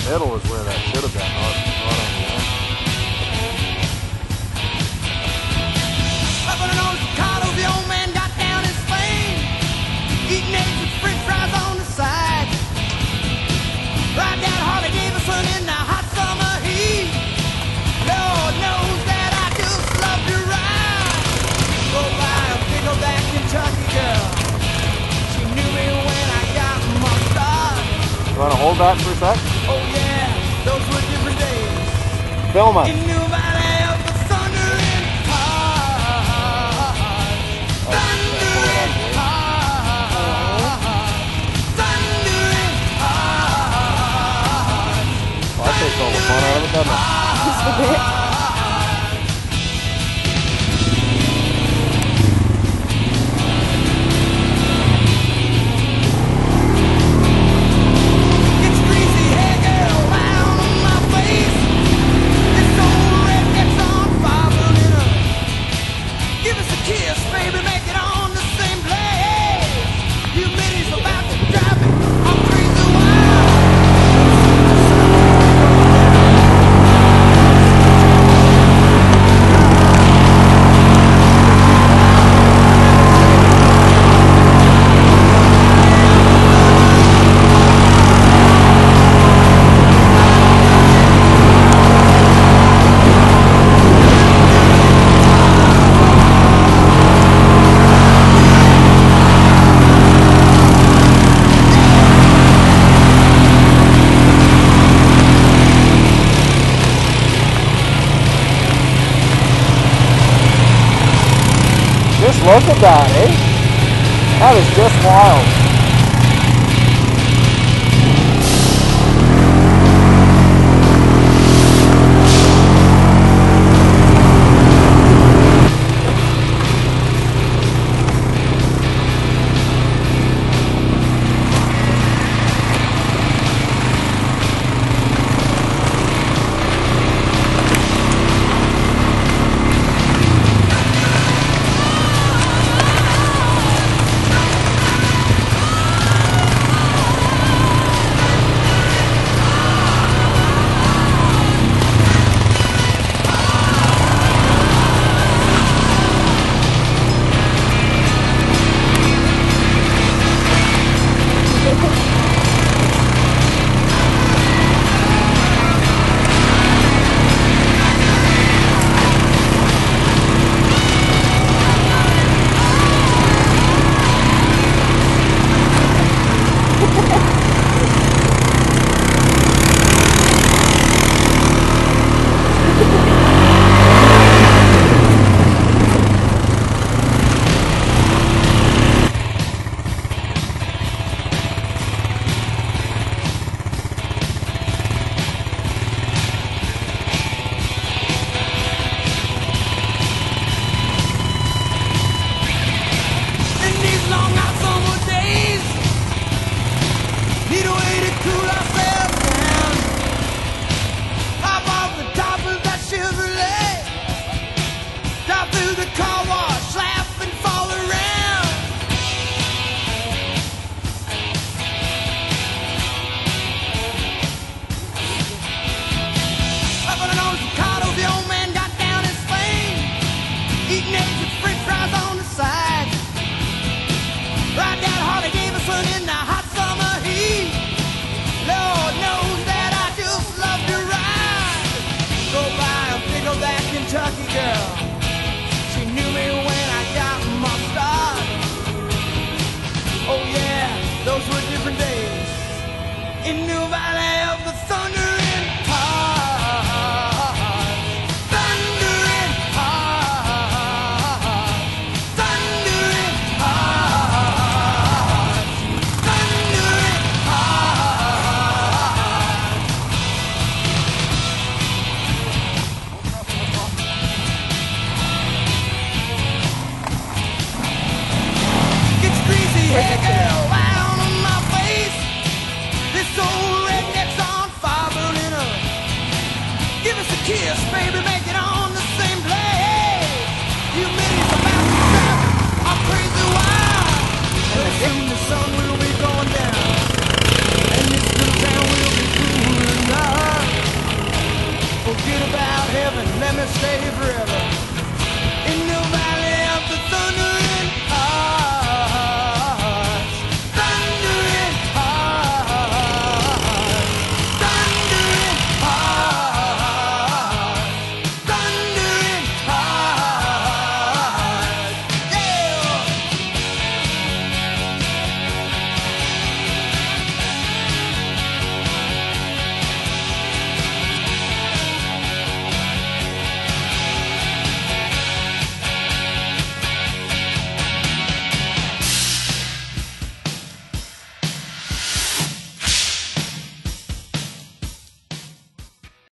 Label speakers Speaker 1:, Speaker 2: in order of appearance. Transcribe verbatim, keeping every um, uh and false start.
Speaker 1: middle is where that should have been, not, not on the end.
Speaker 2: Up on an old Chicago, the old man got down in Spain, eating eggs with french fries on the side. Ride down Harley Davidson in the hot summer heat. Lord knows that I just love to ride. Go by a big old that Kentucky girl. She knew me when I got my start.
Speaker 1: You want to hold that for a sec?
Speaker 2: Oh yeah, those were different days.
Speaker 1: Film us.
Speaker 2: In New Valley of the thundering heart. Thundering heart. Thundering heart.
Speaker 1: Well, that takes all the fun out of it, doesn't it?
Speaker 3: Just a bit.
Speaker 2: It's greasy hair, girl, round on my face. This old redneck's on fire, burning up. Give us a kiss, baby, make it on the same place. Humidity's about to drive me, I'm crazy wild.
Speaker 1: Just look at that, eh? That is just wild.